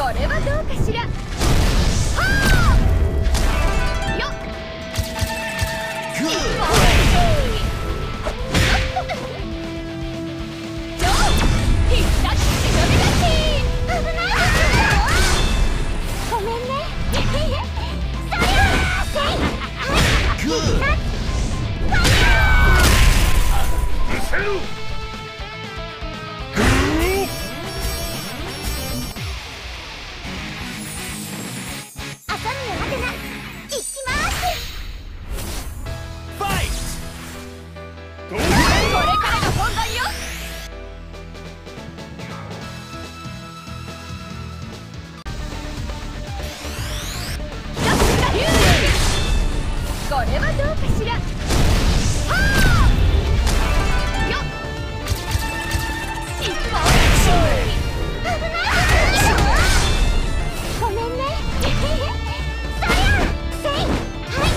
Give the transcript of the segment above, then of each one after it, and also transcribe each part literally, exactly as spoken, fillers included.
れはどうかしら。はあよっ一本超必殺忍び出し。危ない。ごめんね。そりゃあせい。必殺ファイヤー。うせろ。これからが本番よ。これはどうかしら。はあよっ一本危ない。ごめんね。そりゃせい。はい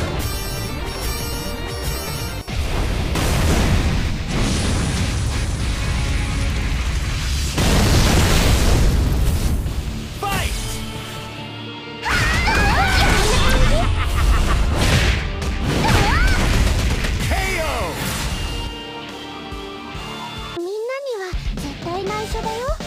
みんなには絶対内緒だよ。